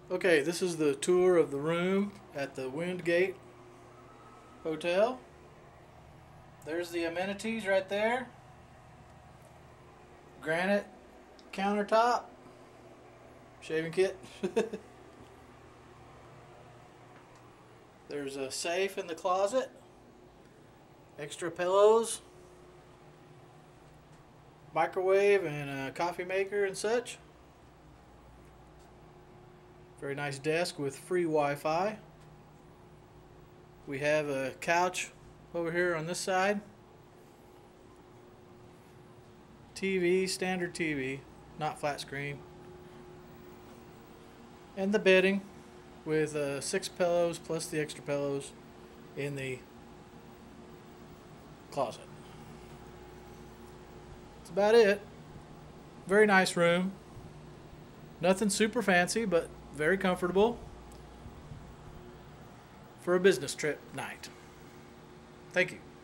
Okay, this is the tour of the room at the Wingate Hotel. There's the amenities right there. Granite countertop, shaving kit. There's a safe in the closet, extra pillows, microwave and a coffee maker and such. Very nice desk with free Wi-Fi. We have a couch over here on this side. TV, standard TV, not flat screen. And the bedding with 6 pillows plus the extra pillows in the closet. That's about it. Very nice room. Nothing super fancy, but very comfortable for a business trip night. Thank you.